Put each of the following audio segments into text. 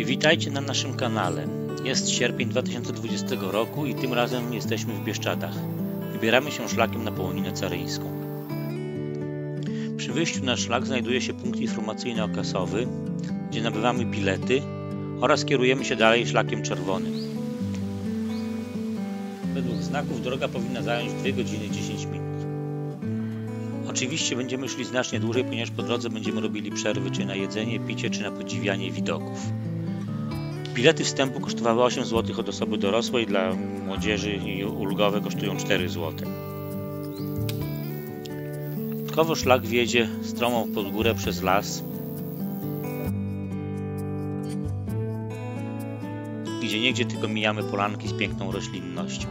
Witajcie na naszym kanale. Jest sierpień 2020 roku i tym razem jesteśmy w Bieszczadach. Wybieramy się szlakiem na Połoninę Caryńską. Przy wyjściu na szlak znajduje się punkt informacyjno-okasowy, gdzie nabywamy bilety oraz kierujemy się dalej szlakiem czerwonym. Według znaków droga powinna zająć 2 godziny 10 minut. Oczywiście będziemy szli znacznie dłużej, ponieważ po drodze będziemy robili przerwy czy na jedzenie, picie, czy na podziwianie widoków. Bilety wstępu kosztowały 8 zł od osoby dorosłej, dla młodzieży i ulgowe kosztują 4 zł. Dodatkowo szlak wiedzie stromą pod górę przez las, gdzie niegdzie tylko mijamy polanki z piękną roślinnością.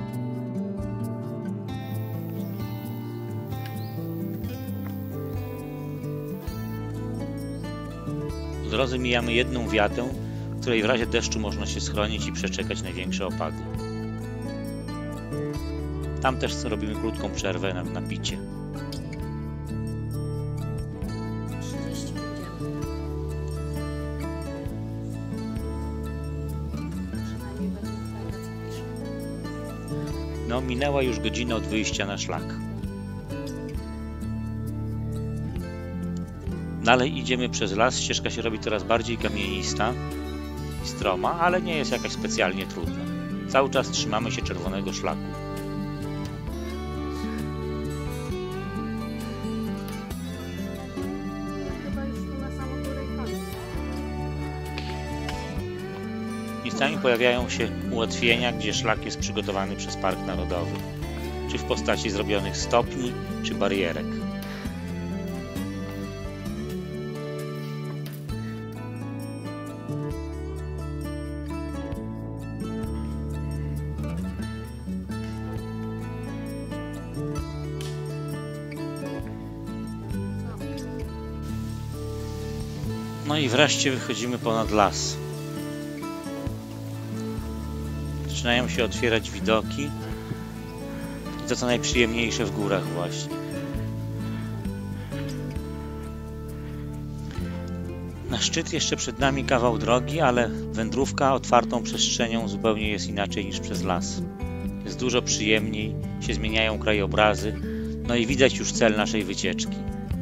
Po drodze mijamy jedną wiatę, w której w razie deszczu można się schronić i przeczekać największe opady. Tam też robimy krótką przerwę na picie. No, minęła już godzina od wyjścia na szlak. Dalej idziemy przez las, ścieżka się robi coraz bardziej kamienista i stroma, ale nie jest jakaś specjalnie trudna. Cały czas trzymamy się czerwonego szlaku. Miejscami pojawiają się ułatwienia, gdzie szlak jest przygotowany przez Park Narodowy, czy w postaci zrobionych stopni, czy barierek. No i wreszcie wychodzimy ponad las. Zaczynają się otwierać widoki i to co najprzyjemniejsze w górach właśnie. Na szczyt jeszcze przed nami kawał drogi, ale wędrówka otwartą przestrzenią zupełnie jest inaczej niż przez las. Jest dużo przyjemniej, się zmieniają krajobrazy, no i widać już cel naszej wycieczki.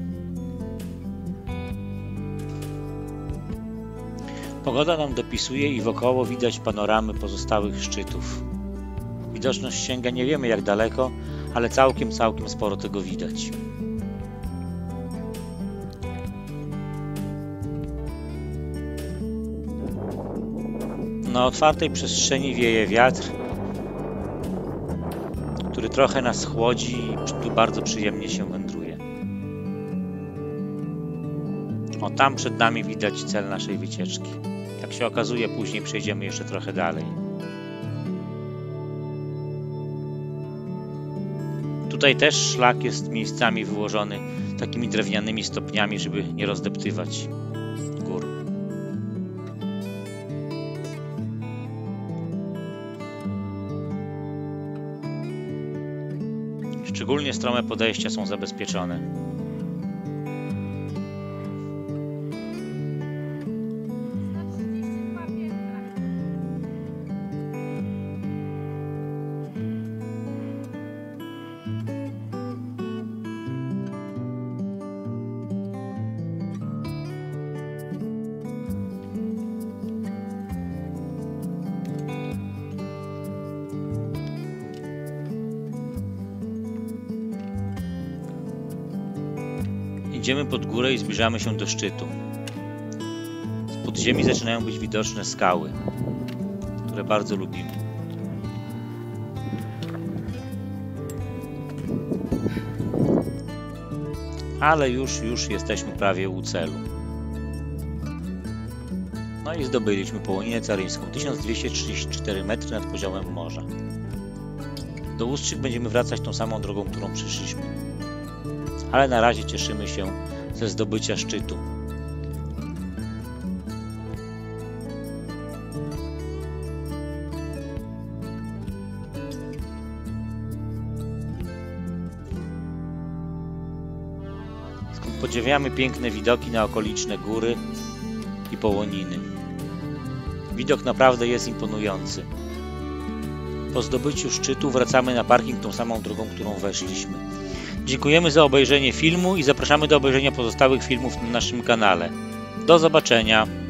Pogoda nam dopisuje i wokoło widać panoramy pozostałych szczytów. Widoczność sięga nie wiemy jak daleko, ale całkiem sporo tego widać. Na otwartej przestrzeni wieje wiatr, który trochę nas chłodzi i tu bardzo przyjemnie się wędruje. O, tam przed nami widać cel naszej wycieczki. Jak się okazuje, później przejdziemy jeszcze trochę dalej. Tutaj też szlak jest miejscami wyłożony takimi drewnianymi stopniami, żeby nie rozdeptywać gór. Szczególnie strome podejścia są zabezpieczone. Idziemy pod górę i zbliżamy się do szczytu. Z podziemi zaczynają być widoczne skały, które bardzo lubimy. Ale już jesteśmy prawie u celu. No i zdobyliśmy Połoninę Caryńską, 1234 metry nad poziomem morza. Do Ustrzyk będziemy wracać tą samą drogą, którą przyszliśmy. Ale na razie cieszymy się ze zdobycia szczytu. Skąd podziwiamy piękne widoki na okoliczne góry i Połoniny. Widok naprawdę jest imponujący. Po zdobyciu szczytu wracamy na parking tą samą drogą, którą weszliśmy. Dziękujemy za obejrzenie filmu i zapraszamy do obejrzenia pozostałych filmów na naszym kanale. Do zobaczenia!